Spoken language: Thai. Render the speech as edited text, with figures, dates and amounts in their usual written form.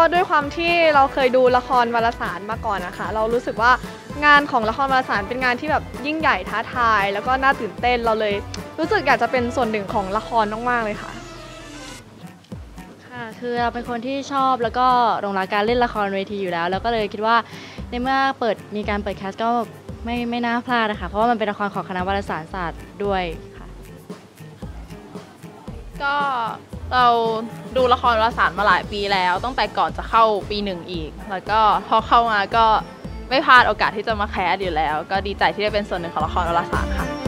ด้วยความที่เราเคยดูละครวารสารมาก่อนนะคะเรารู้สึกว่างานของละครวารสารเป็นงานที่แบบยิ่งใหญ่ท้าทายแล้วก็น่าตื่นเต้นเราเลยรู้สึกอยากจะเป็นส่วนหนึ่งของละครมากๆเลยค่ะค่ะคือเราเป็นคนที่ชอบแล้วก็หลงรักการเล่นละครเวทีอยู่แล้วก็เลยคิดว่าในเมื่อมีการเปิดแคสก็ไม่น่าพลาดนะคะเพราะว่ามันเป็นละครของคณะวารสารศาสตร์ด้วยค่ะก็เราดูละครวารสารมาหลายปีแล้วตั้งแต่ก่อนจะเข้าปีหนึ่งอีกแล้วก็พอเข้ามาก็ไม่พลาดโอกาสที่จะมาแคสอยู่แล้วก็ดีใจที่ได้เป็นส่วนหนึ่งของละครวารสารค่ะ